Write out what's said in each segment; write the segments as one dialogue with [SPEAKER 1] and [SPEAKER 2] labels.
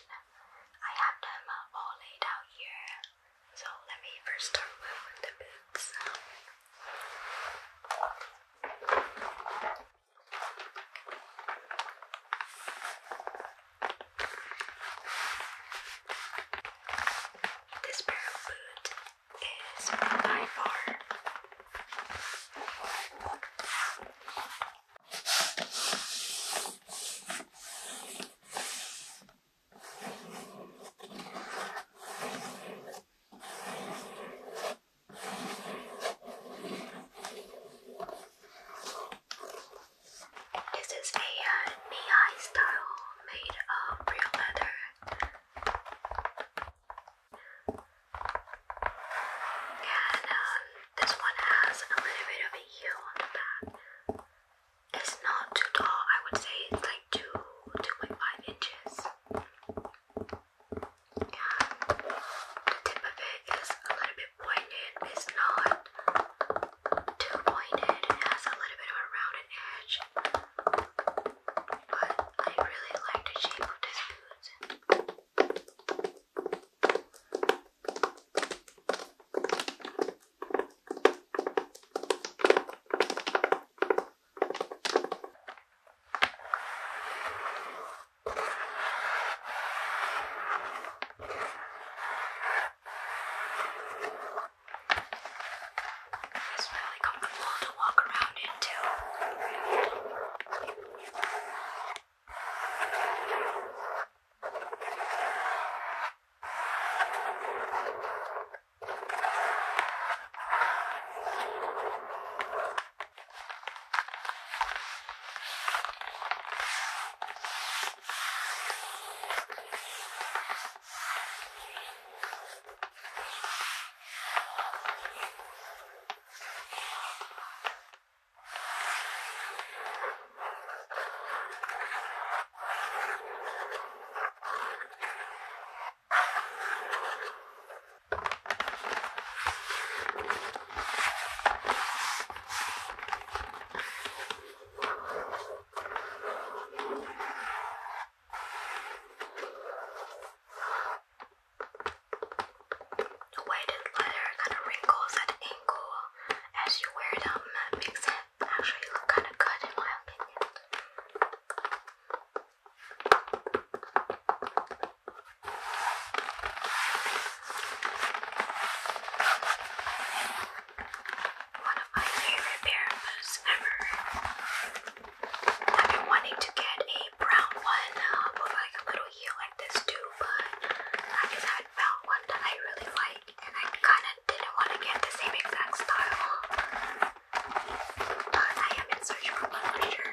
[SPEAKER 1] I have them all laid out here. So let me first start with the boots. This pair of boots is by far this is a knee-high style made of real leather. And this one has a little bit of a heel on the back. It's not too tall, I would say it's like 2.5 inches. Yeah. The tip of it is a little bit pointed. It's not too pointed. It has a little bit of a rounded edge. But I really like the shape of this boot. It's really comfortable to walk around in too. The way the leather kind of wrinkles at the ankle as you wear them makes it actually look kind of good in my opinion. One of my favorite pair of boots ever. I've been wanting to get a brown one with like a little heel like this too, but I just hadn't found one that I really like, and I kind of didn't want to get the same exact style. But I am in search for one for sure.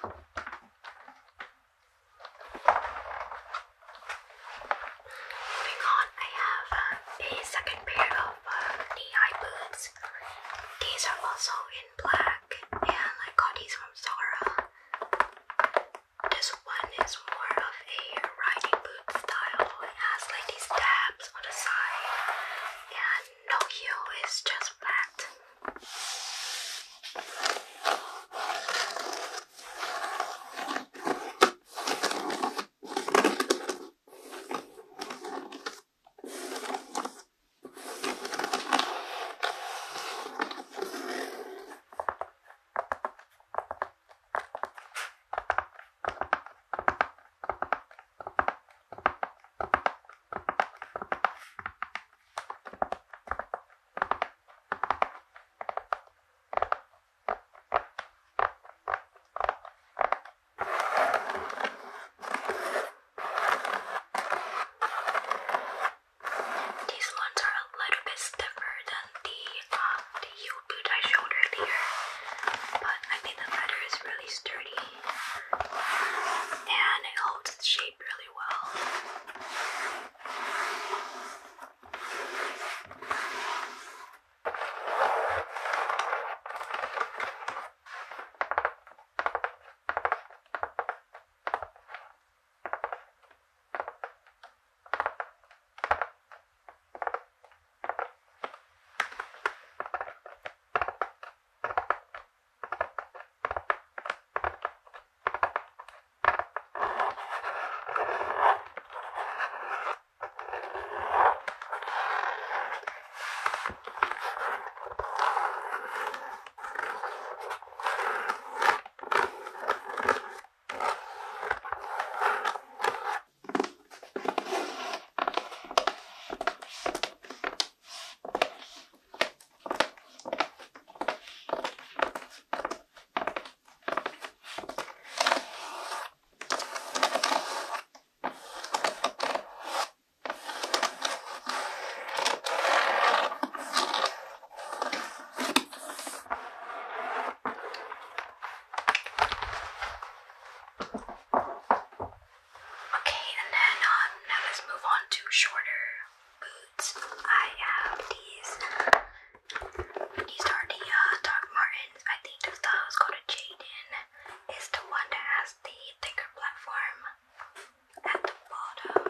[SPEAKER 1] Moving shorter boots. I have these. These are the Doc Martens. I think the style is called a Jaden. It's the one that has the thicker platform at the bottom.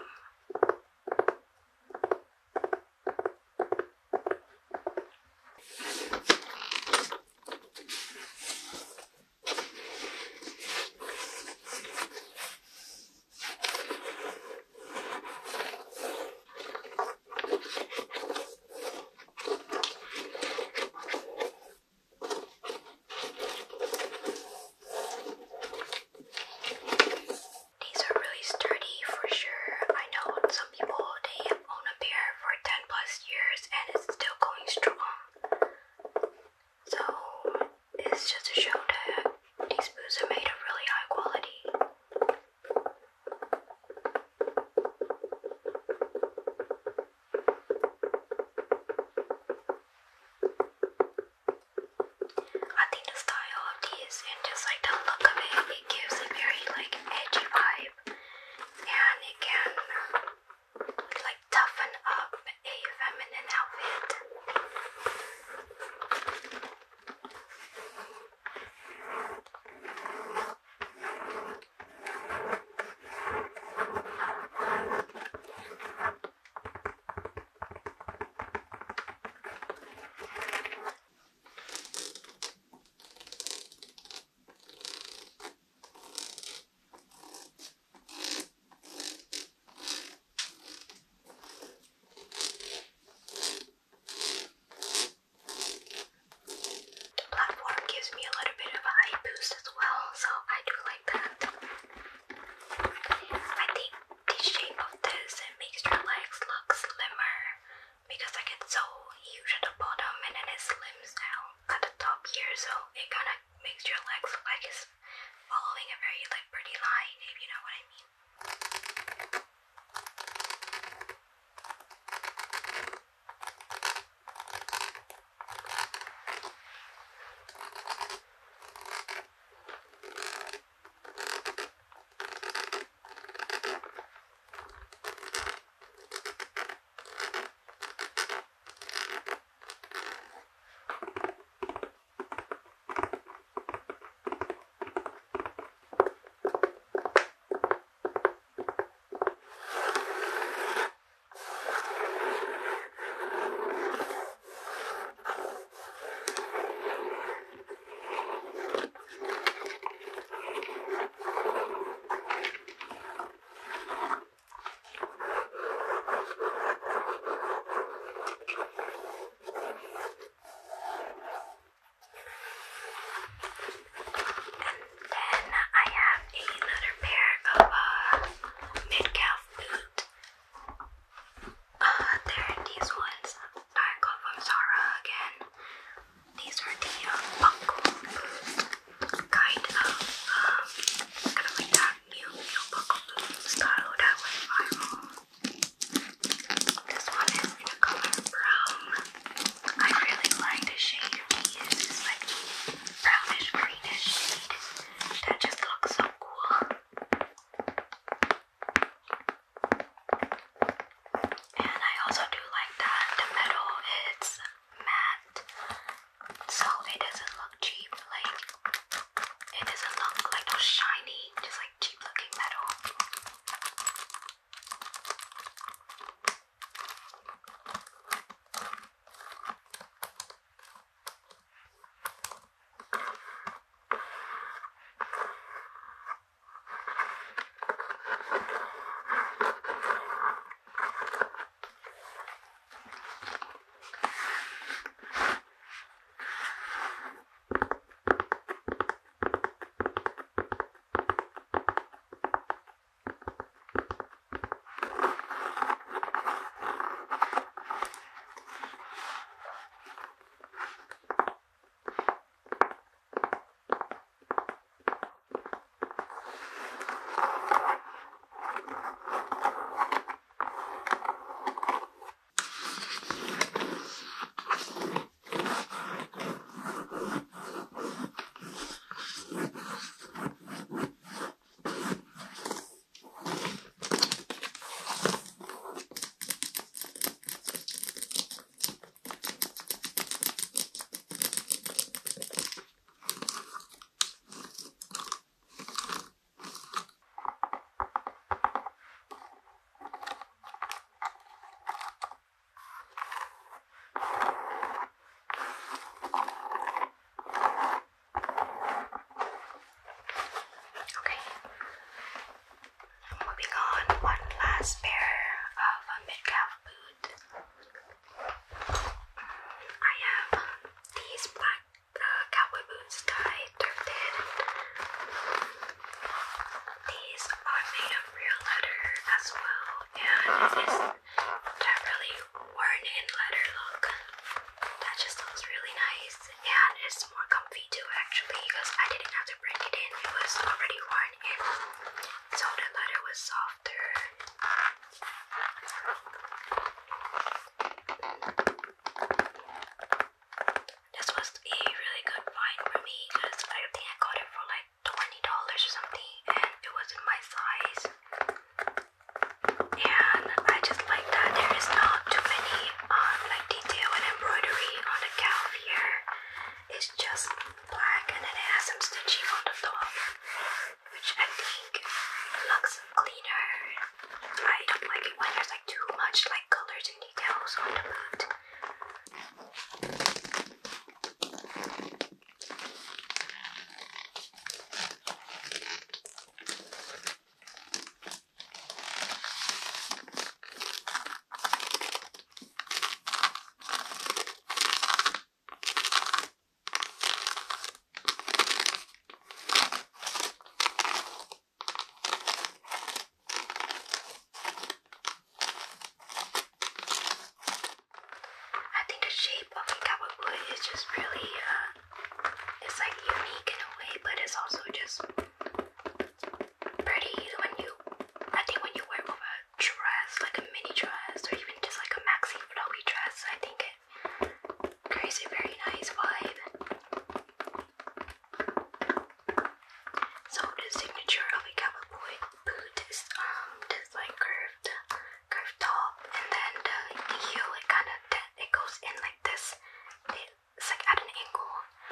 [SPEAKER 1] have is that really worn-in leather look. That just looks really nice, and it's more comfy too actually because I didn't have to bring it in. It was already worn in, so the leather was softer. This was a really good find for me because I think I got it for like $20 or something, and it was in my size. And I just like that there is not too many like detail and embroidery on the calf here. It's just black and then it has some stitching on the top, which I think looks cleaner. I don't like it when there's like too much like colors and details on the boot. I think the shape of a cowboy boot is just really, it's like unique in a way, but it's also just pretty when you, I think when you wear it with a dress, like a mini dress, or even just like a maxi flowy dress, I think it creates a very nice vibe. So the signature of a cowboy boot is this like curved top, and then the heel it goes in like this. It's like at an angle.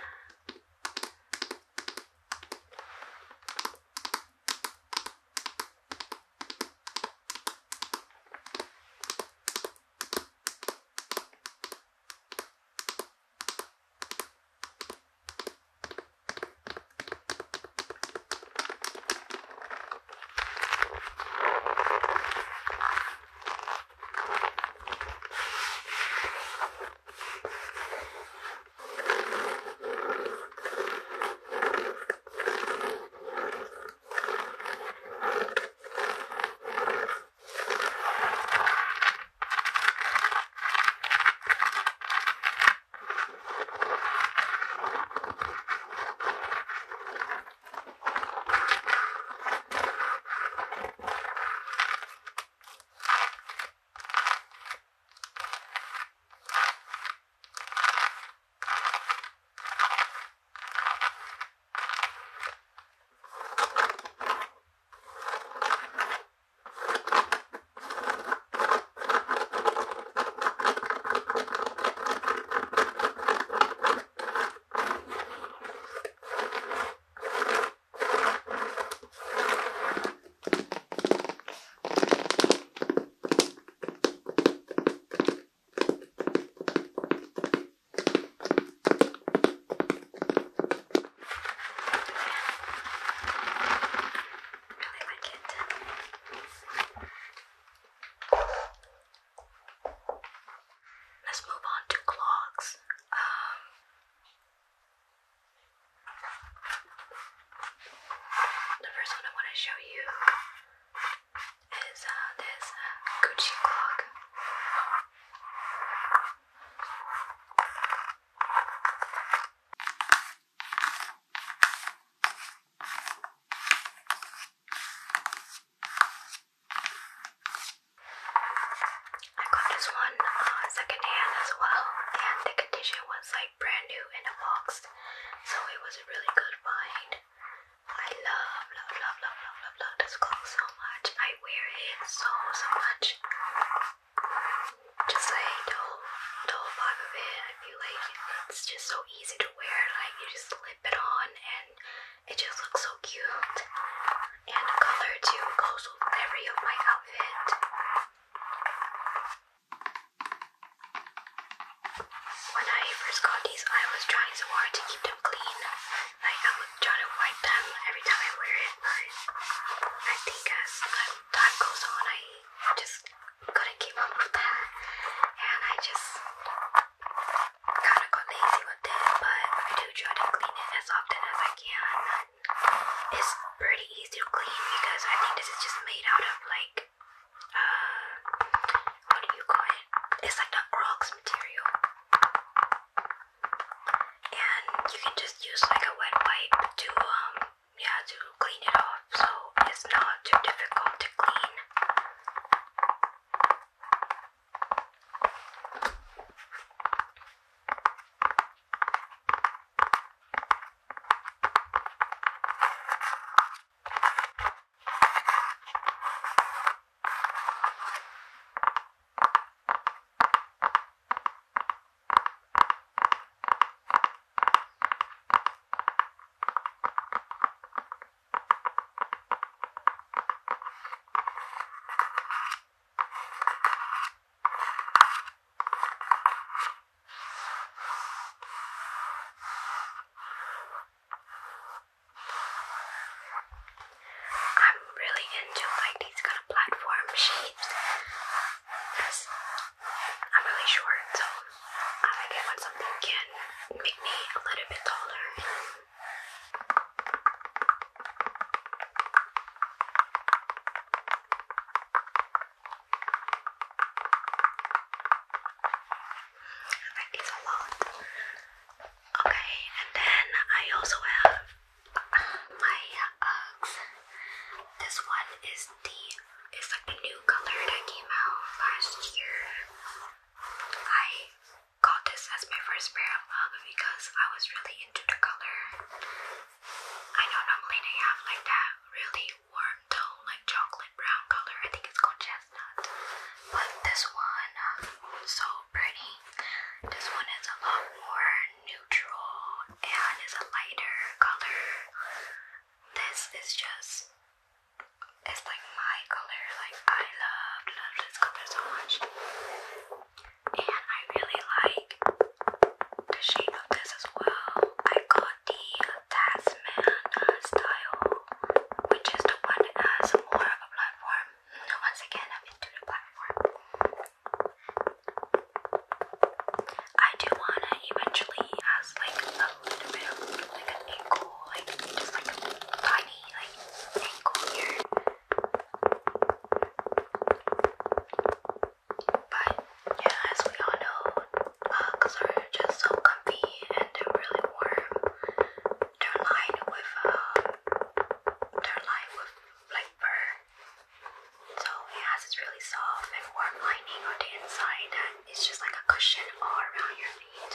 [SPEAKER 1] Let's move on to clogs. The first one I want to show you is this Gucci clog. I got this one secondhand as well, and the condition was like brand new in a box, so it was a really good find. I love this clog so much. I wear it so much. Just like the whole vibe of it, I feel like it's just so easy to wear. Like you just slip it on and it just looks so cute. And the color too goes with every of my outfit. When I first got these, I was trying so hard to keep them clean. Like I would try to wipe them every time I wear it, but I think as time goes on, I just couldn't keep up with that, and I just kind of got lazy with it. But I do try to clean it as often as I can. It's pretty easy to clean because I think this is just made out of like It's like the Crocs material. And you can just use like a wet wipe to to clean it off, so it's not too difficult to clean. I'm really into like these kind of platform shapes because I'm really short, so I like it when something can make me a little bit taller. I like these a lot. Okay, and then I also have my Uggs. This one is like the new color that came out last year. I got this as my first pair of Uggs because I was really into the color. I know normally they have like that really warm tone, like chocolate brown color. I think it's called chestnut. But this one, so pretty. This one is a lot more neutral and is a lighter color. This is just, it's like my color. Like I love this color so much. And I really like the shape of this as well. I got the Tasman style, which is the one that has more of a platform. Once again, I'm into the platform. I do want to eventually has like a little bit of like an ankle, like just like a tiny like ankle here. But yeah, as we all know, Uggs are just so comfy and they're really warm. They're lined with like fur. So it has this really soft and warm lining on the inside that is just like a cushion all around your feet.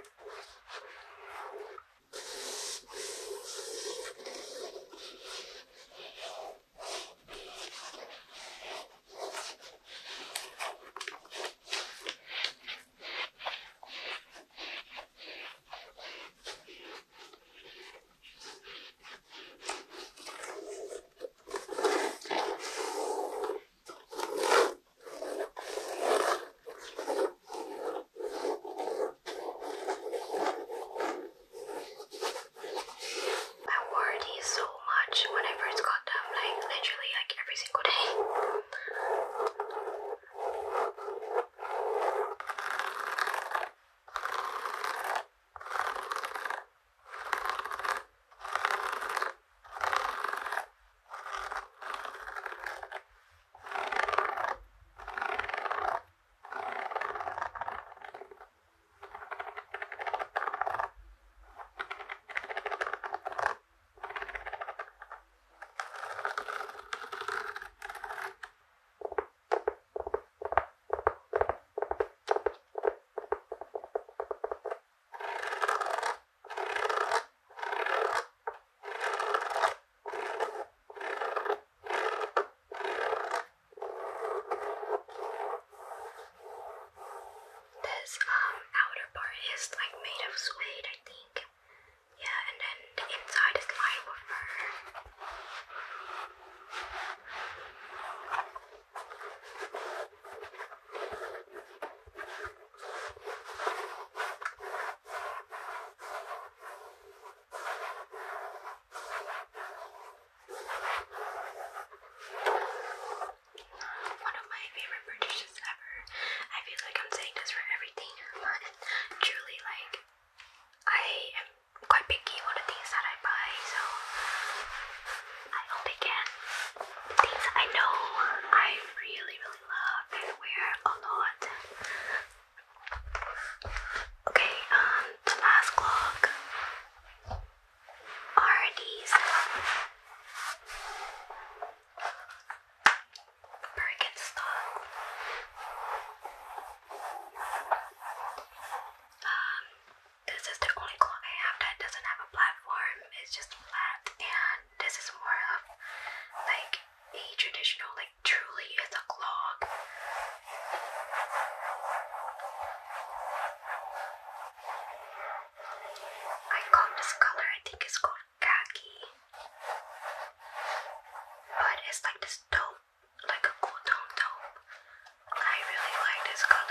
[SPEAKER 1] I wore these so much when I first got them, like literally like every single day. This outer part is like made of suede, I think. Yeah, and then the inside is lined with fur. One of my favorite purchases ever. I feel like I'm saying this for everything, but truly, like, I am quite picky on the things that I buy, so I only get things I know I really, really love and wear a lot.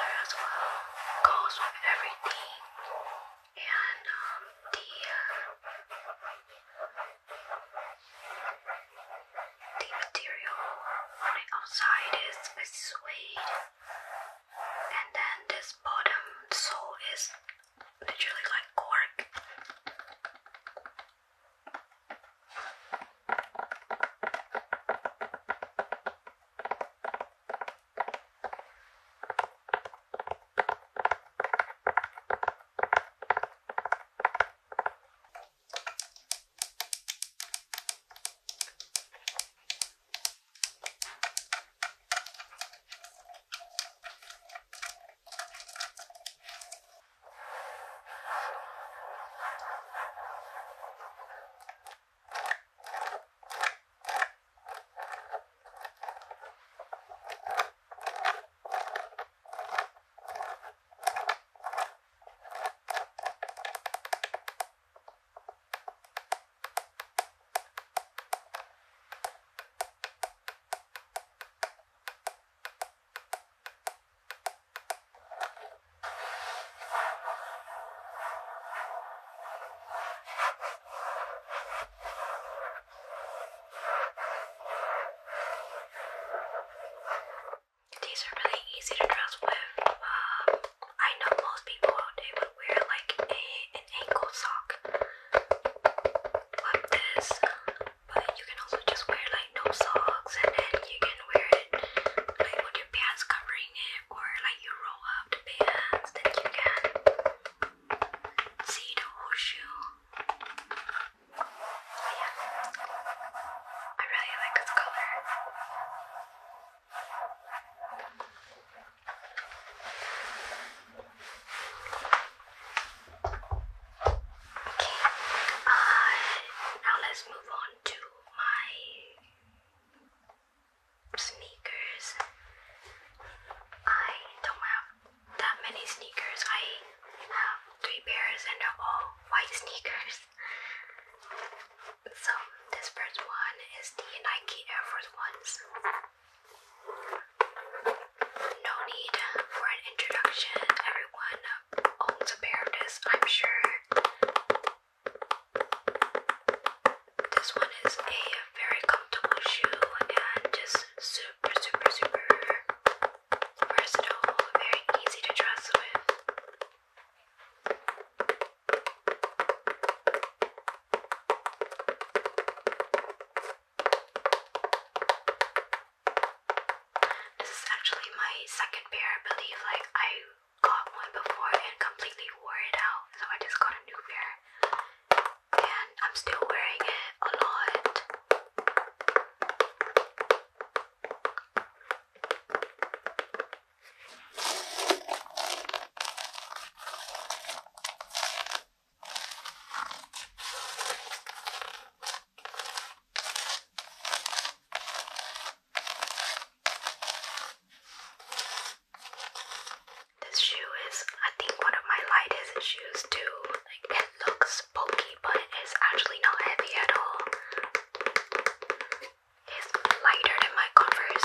[SPEAKER 1] as well. Goes with everything. And the material on the outside is a suede, and then this bottom sole is literally like cork. These are really easy to dress with. I know most people they would wear like an ankle sock like this, but you can also just wear like no socks, and then you can wear it like with your pants covering it, or like you roll up the pants, then you can see the whole shoe. Yeah, I really like this color. Now let's move on to my sneakers. I don't have that many sneakers. I have 3 pairs and they're all white sneakers. So this first one is the Nike Air Force Ones. No need for an introduction. Everyone owns a pair of this, I'm sure. This one is a very comfortable shoe and just super versatile, very easy to dress with. This is actually my second pair. I believe like I got one before and completely wore it out, so I just got a new pair. And I'm still wearing it a lot. This shoe is, I think, one of my lightest shoes too. Like, it looks bulky, but it's actually not heavy at all. It's lighter than my Converse.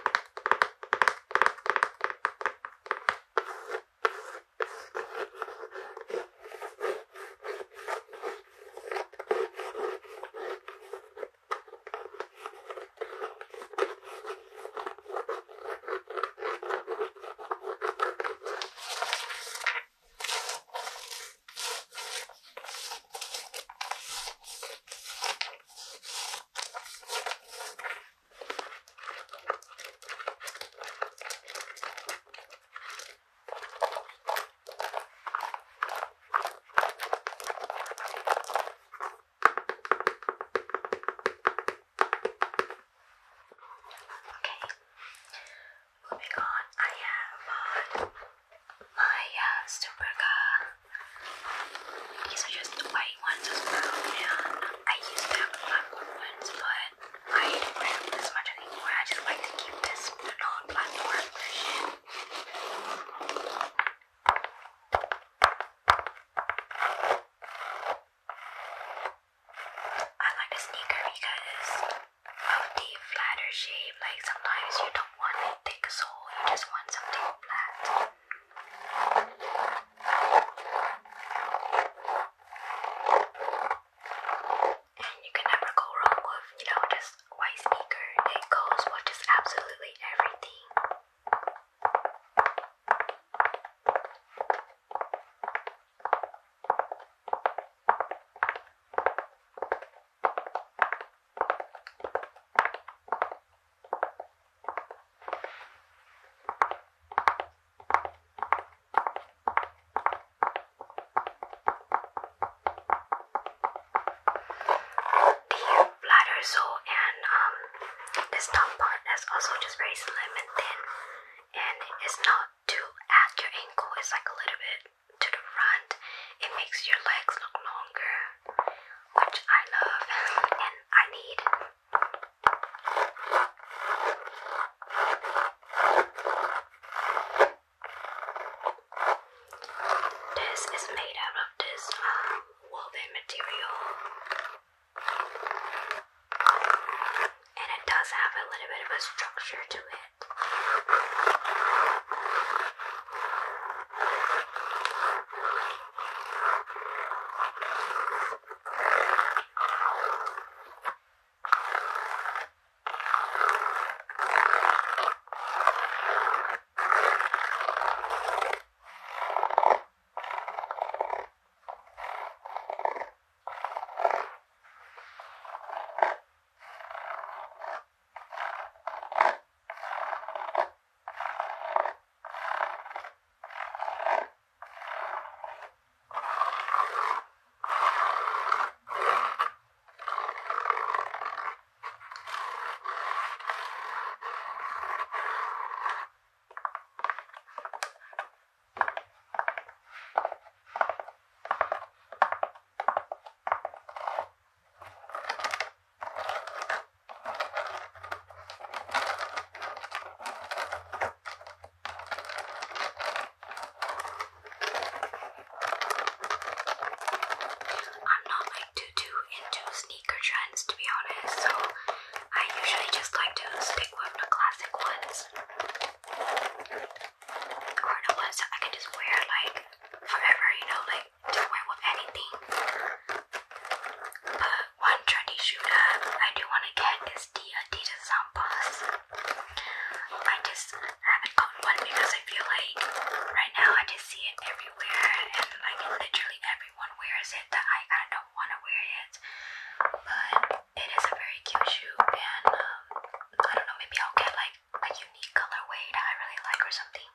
[SPEAKER 1] Moving on, I have my Superga. These are just the white ones as well, and I used to have the platform ones, but I don't wear them this much anymore. I just like to keep this non-platform version. I like the sneaker because of the flatter shape. Like sometimes you don't want a thick sole, you just want something flat. this top part that's also just very slim and thin, and it's not too at your ankle, it's like a little bit to the front. It makes your legs look longer, which I love and I need. This is made out of this woven material, and it does have a little bit of a structure to it. Sneaker trends, to be honest, so I usually just like to stick with the classic ones, or the ones that I can just wear like forever, you know, like to wear with anything. But one trendy shoe that I do want to get is the Adidas Sambas. I just haven't gotten one because I feel like right now I just see it everywhere, and like literally everyone wears it that I kind of don't want to wear it. But it is a very cute shoe, and I don't know, maybe I'll get like a unique colorway that I really like or something.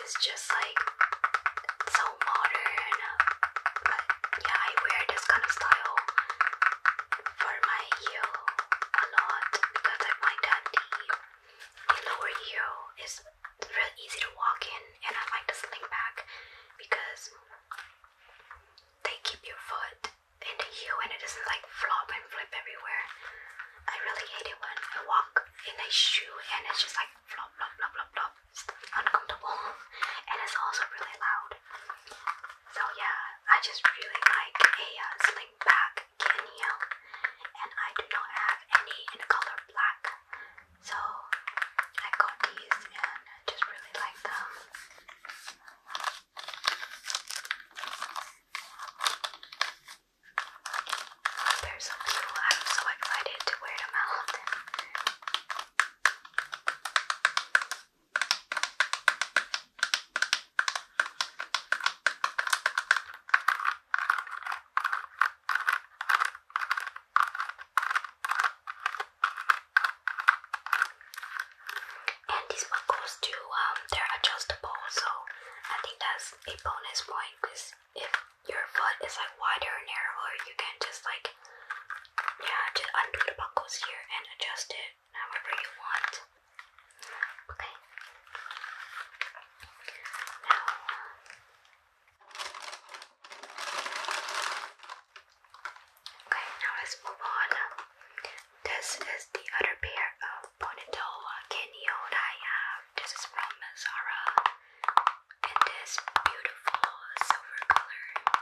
[SPEAKER 1] is just like so modern. But yeah, I wear this kind of style for my heel a lot because I find that the lower heel is really easy to walk in, and I like the sling back because they keep your foot in the heel and it doesn't like flop and flip everywhere. I really hate it when I walk in a shoe and it's just like flop, flop, flop, flop, flop. It's uncomfortable and it's also really loud. So yeah, I just really like a sling back kitten heel, and I do not have any in the color black. So I got these and I just really like them. They're so cute. I'm so excited to wear them out. And these buckles too, they're adjustable, so I think that's a bonus point because if your foot is like wider or narrower, you can just like, yeah, just undo the buckles here and adjust it however you want. Okay. Now, let's move on. This is the other pair of ponytail Kenyo that I have. This is from Zara in this beautiful silver color.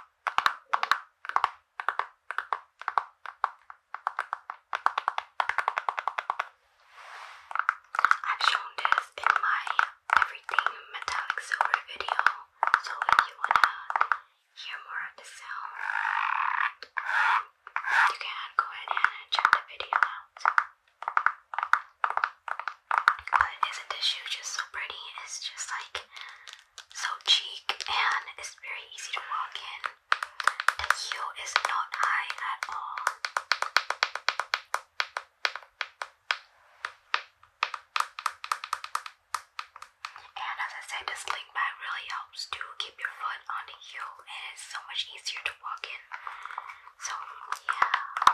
[SPEAKER 1] I've shown this in my everything metallic silver video, so if you wanna hear more of the sound, you can go ahead and check the video out. But isn't this shoe just so pretty? It's just like so chic and it's very easy to walk in. The heel is not high at all. And as I said, the sling back really helps to keep your foot on the heel and it's so much easier to walk in. So yeah.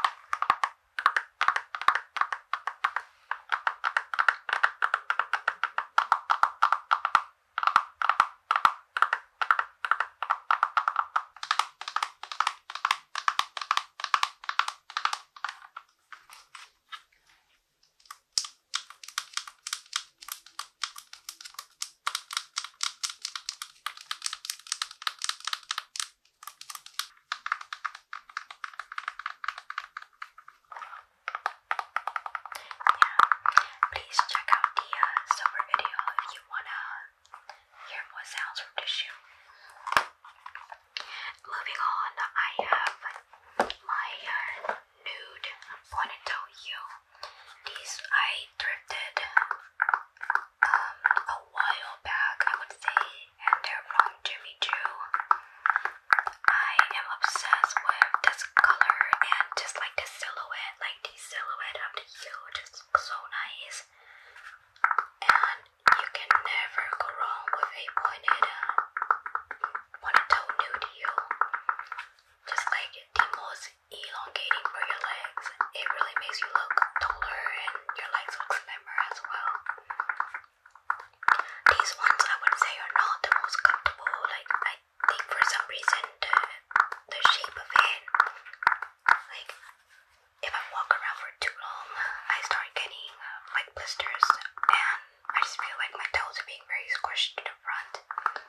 [SPEAKER 1] Please check out the silver video if you wanna hear more sounds from the shoe. Moving on, I have my nude ponytail heel. These I thrifted a while back, I would say, and they're from Jimmy Choo. I am obsessed with this color and just like the silhouette, of the heel just looks so nice. And you can never go wrong with a pointed ponytail nude heel. Just like the most elongating for your legs. It really makes you look taller and your legs look slimmer as well. These ones I would say are not the most comfortable. Like I think for some reason the shape of it, like if I walk around for too long, I start getting like blisters, and I just feel like my toes are being very squished to the front.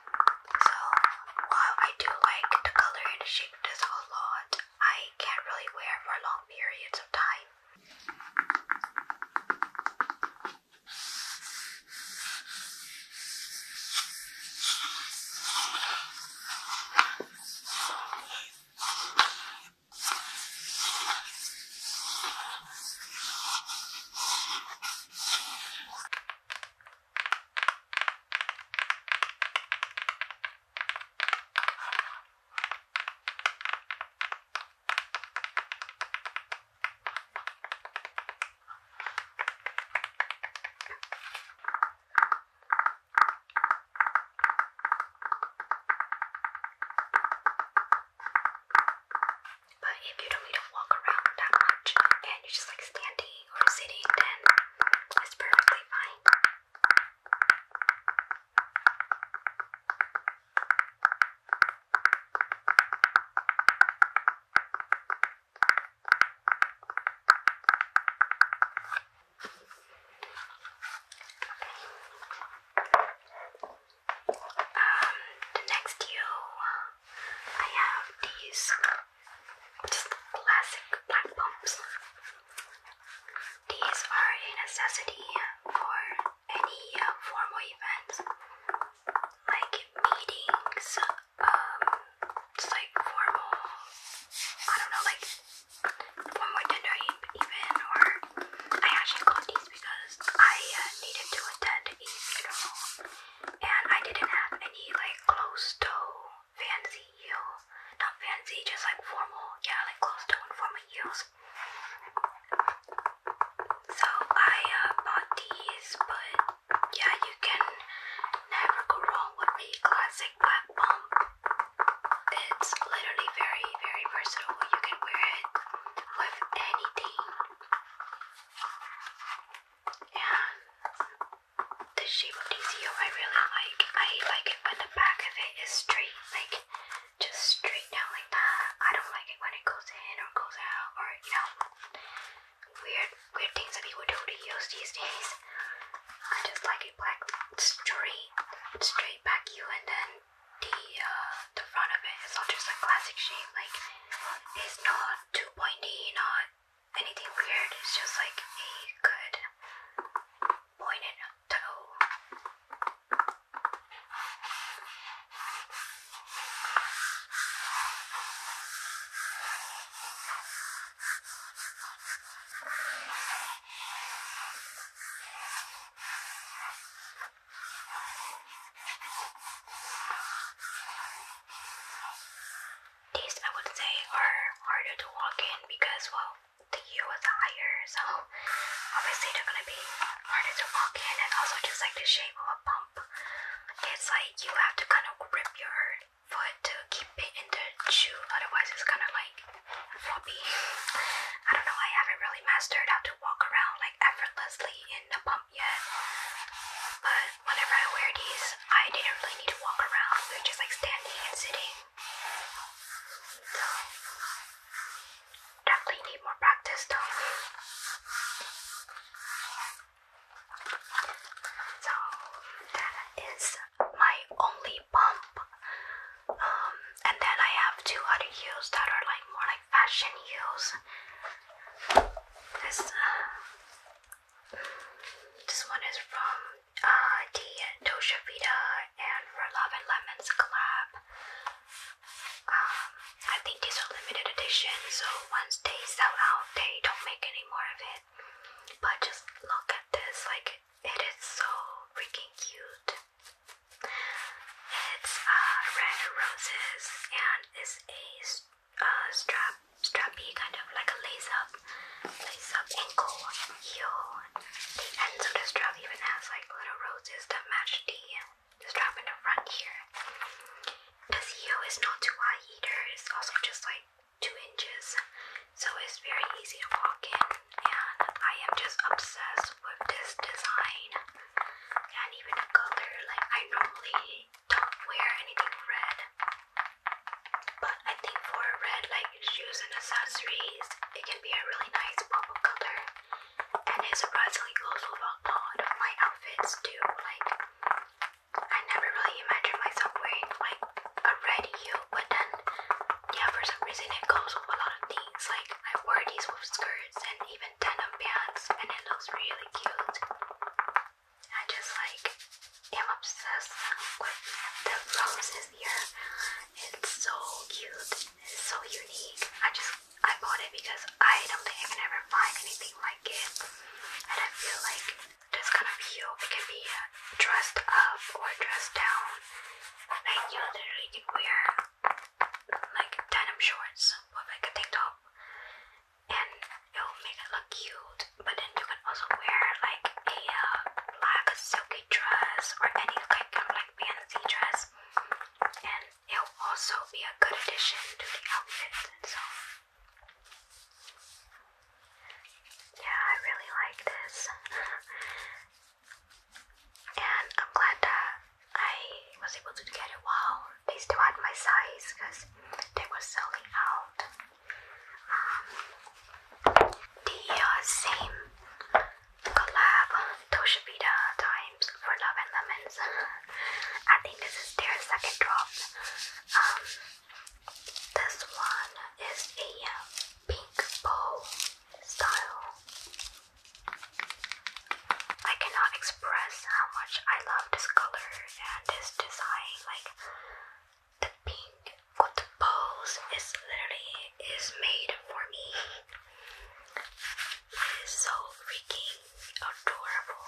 [SPEAKER 1] these just classic black pumps. These are a necessity for any formal events, like meetings, just like formal, I don't know, like formal dinner even, or I actually got these because I needed to attend a funeral, and I didn't have any like closed toe fancy heel, not fancy, just like formal, yeah, like closed toe and formal heels. So I bought these, but yeah, you can never go wrong with a classic black pump. It's literally very, very versatile. You can wear it with anything. And the shape of these heels I really like. I like it when the back of it is straight, like just straight down like that. I don't like it when it goes in or goes out, or you know, weird things that people do to heels these days. I just like it black, straight back heel, and then the front of it is all just a classic shape. Like it's not too pointy, not anything weird. It's just like a good pointed toe. These I would say are harder to walk in because, well, the heel is higher, so obviously they're gonna be harder to walk in, and also just like the shape of a pump. It's like you have to kind of grip your foot to keep it in the shoe, otherwise it's kind of like floppy. I don't know, I haven't really mastered how to walk around like effortlessly in the pump yet, but whenever I wear these, I didn't really need to walk around. We were just like standing and sitting. So definitely need more practice though. So that is my only pump. And then I have two other heels that are like more like fashion heels. This one is from the Dolce Vita and For Love and Lemons collab. I think these are limited edition, so once they sell out, they don't make any more of it. But just look at this, like it is so freaking cute. It's red roses and is a strappy kind of like a lace up ankle heel. The ends of the strap even has like little roses that match the strap in the front here. This heel is not too high either. It's also just like 2 inches, so it's very easy to walk in. And I am just obsessed with this design and even the color. Like I normally don't wear anything red, but I think for red like shoes and accessories, it can be a really nice pop of color, and it surprisingly goes with a lot of my outfits too. Like I never really imagined myself wearing like a red heel, but then yeah, for some reason it goes with a lot of things. Like I wore these with skirts and even denim pants, and it looks really cute. I just like am obsessed with the roses here. It's so cute. It's so unique. I bought it because I don't think I can ever find anything like it. And I feel like this kind of heel, it can be dressed up or dressed down. Like you literally can wear like denim shorts with like a tank top, and it'll make it look cute. But then you can also wear like a black silky dress or any kind of like fancy dress, and it'll also be a good addition to the outfit. So yeah, I really like this. And I'm glad that I was able to get it while they still had my like the pink with the bows is literally made for me. It is so freaking adorable.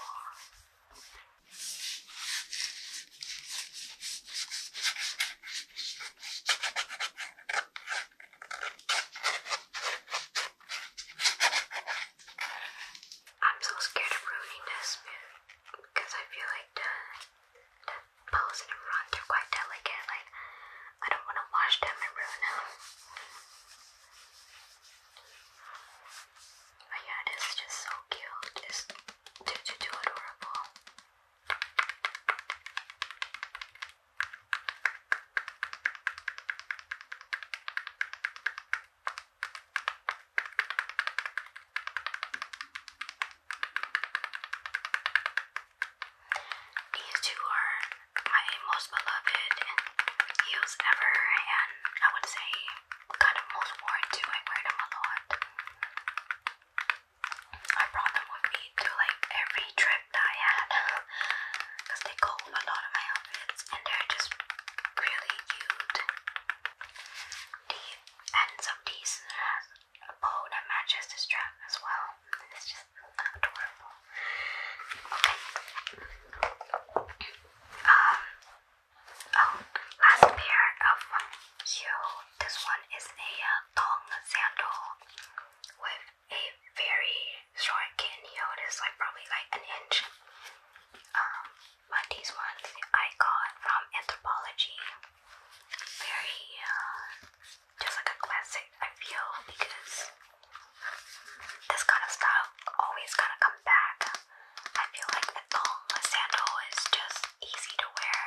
[SPEAKER 1] I'm so scared of ruining this because I feel like the bows in the front are quite delicate. Like, I don't want to wash them and ruin them. But yeah, it is just so cute. It's too adorable. These two are my most beloved heels ever, and I would say kind of most worn too. I wear them a lot. I brought them with me to like every trip that I had because they go with a lot of my outfits and they're just really cute. The ends of these has a bow that matches the strap as well. It's just adorable. Okay. Last pair of heel. This one is a thong sandal with a very short kitten heel. It is like probably like an inch. But these ones I got from Anthropology. Very just like a classic, I feel, because this kind of style always kind of come back. I feel like a thong sandal is just easy to wear,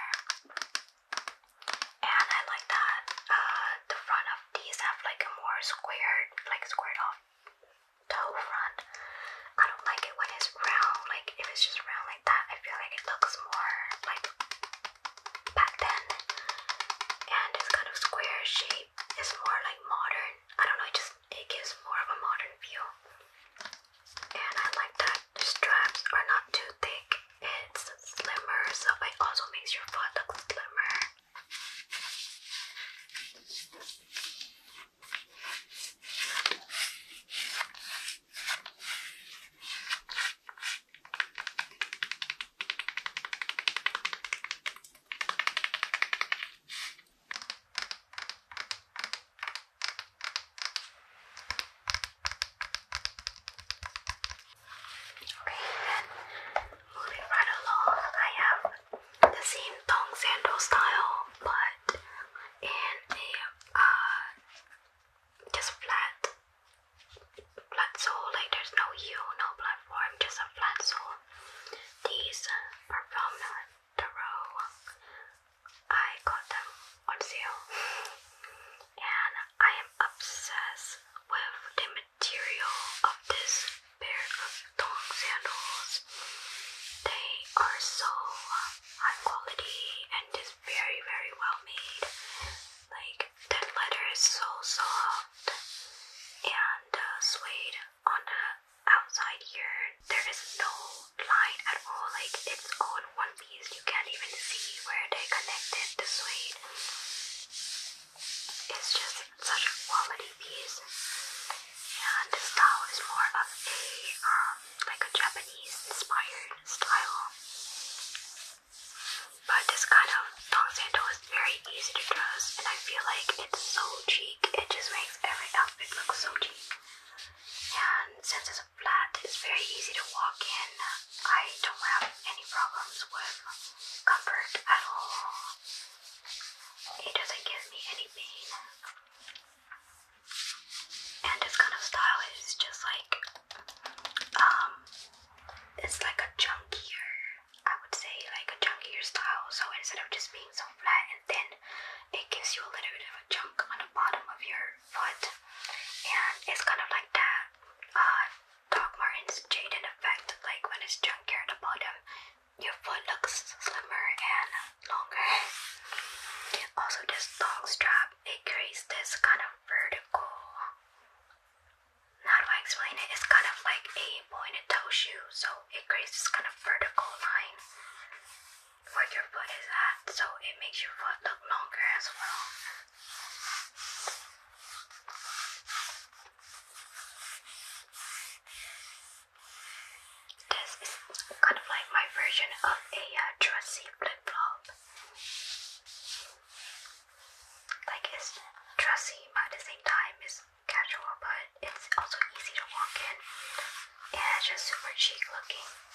[SPEAKER 1] and I like that the front of these have like a more squared off toe front. I don't like it when it's round. Like if it's just round like that, I feel like it looks more like back then, and this kind of square shape is more like modern. I don't know, it gives more of a modern feel. And I like that the straps are not too thick. It's slimmer, so it also makes your foot look slimmer. Okay, and moving right along, I have the same thong sandal style, but in a just flat sole. Like there's no heel, no platform, just a flat sole. These are from the row. I got them on sale, and I am obsessed with the material of this pair of thong sandals. They are so high quality and just very, very well made. Like the leather is so soft, and the suede on the outside here, there is no line at all. Like it's all in one piece. You can't even see where they connected the suede. It's just such a quality piece, and the style is more of a like a Japanese inspired style. But this kind of thong sandal is very easy to dress, and I feel like it's so chic. It just makes every outfit look so chic. And since it's flat, it's very easy to walk in. I don't have any problems with comfort at all. It doesn't give me any pain. And this kind of style is just like, it's like a chunkier, I would say like a chunkier style. So instead of just being so flat and thin, it gives you a little bit of a chunk on the bottom of your foot. And it's kind of like that Doc Martens Jaden effect. Like when it's chunkier at the bottom, your foot looks slimmer and longer. Also, this thong strap, it creates this kind of vertical, how do I explain it? It's kind of like a pointed toe shoe, so it creates this kind of vertical line where your foot is at. So so it makes your foot look longer as well. This is kind of like my version of a dressy flip-flop. Like it's dressy, but at the same time it's casual, but it's also easy to walk in. And it's just super chic looking.